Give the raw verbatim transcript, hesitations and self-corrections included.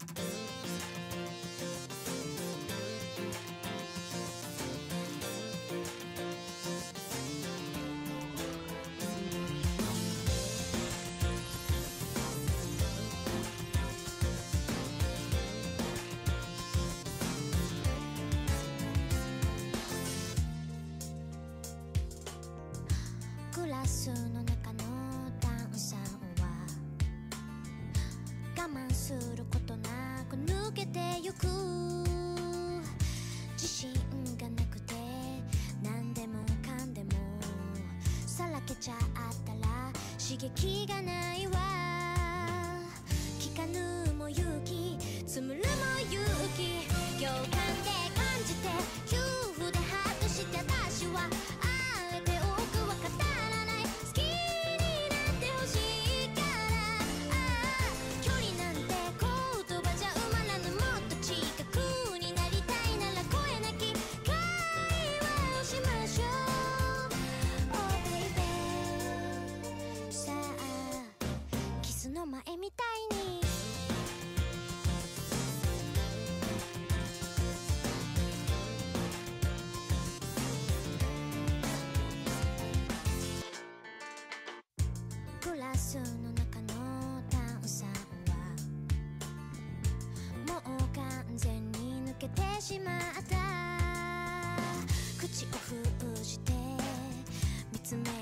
グラスの中の炭酸は我慢することなく抜けてゆく。自信がなくて何でもかんでもさらけちゃったら刺激がないわ。聞かぬも勇気紡るも勇気、共感で感じて皮膚でハッとして私はあえて多くは語らない。好きになってほしいから、ああ距離なんて言葉じゃ埋まらぬ。もっと近くになりたいなら声なき会話をしましょう。 Oh baby さあキスの前みたいにグラスの中の炭酸はもう完全に抜けてしまった。口を封じて見つめ